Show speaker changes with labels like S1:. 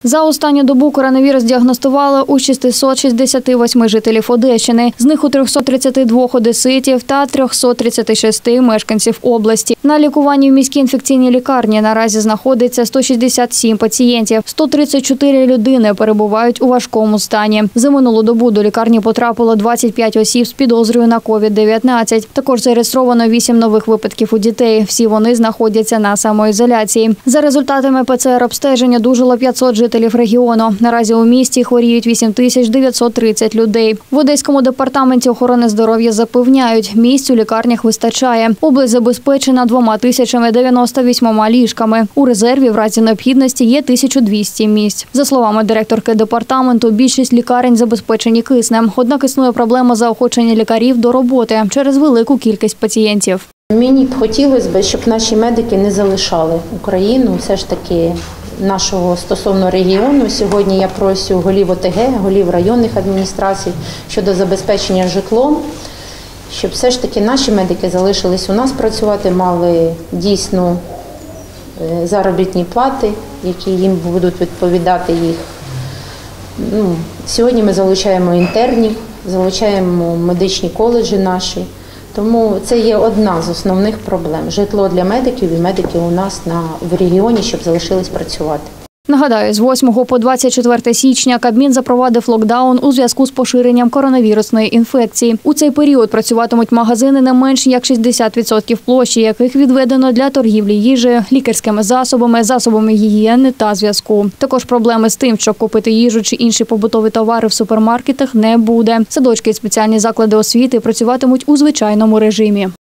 S1: За останню добу коронавірус діагностували у 668 жителів Одещини. З них у 332 одеситів та 336 мешканців області. На лікуванні в міській інфекційній лікарні наразі знаходиться 167 пацієнтів. 134 людини перебувають у важкому стані. За минулу добу до лікарні потрапило 25 осіб з підозрою на COVID-19. Також зареєстровано 8 нових випадків у дітей. Всі вони знаходяться на самоізоляції. За результатами ПЦР-обстеження одужало 500 жителів регіону. Наразі у місті хворіють 8930 людей. В Одеському департаменті охорони здоров'я запевняють, місць у лікарнях вистачає. Область забезпечена 2098 ліжками. У резерві в разі необхідності є 1200 місць. За словами директорки департаменту, більшість лікарень забезпечені киснем. Однак існує проблема заохочення лікарів до роботи через велику кількість пацієнтів.
S2: Мені б хотілося б, щоб наші медики не залишали Україну, все ж таки нашого стосовно регіону. Сьогодні я прошу голів ОТГ, голів районних адміністрацій щодо забезпечення житлом, щоб все ж таки наші медики залишились у нас працювати, мали дійсно заробітні плати, які їм будуть відповідати їх. Сьогодні ми залучаємо інтернів, залучаємо медичні коледжі наші. Тому це є одна з основних проблем – житло для медиків і медики у нас в регіоні, щоб залишились працювати.
S1: Нагадаю, з 8 по 24 січня Кабмін запровадив локдаун у зв'язку з поширенням коронавірусної інфекції. У цей період працюватимуть магазини не менш як 60% площі, яких відведено для торгівлі їжею, лікарськими засобами, засобами гігієни та зв'язку. Також проблеми з тим, щоб купити їжу чи інші побутові товари в супермаркетах, не буде. Садочки і спеціальні заклади освіти працюватимуть у звичайному режимі.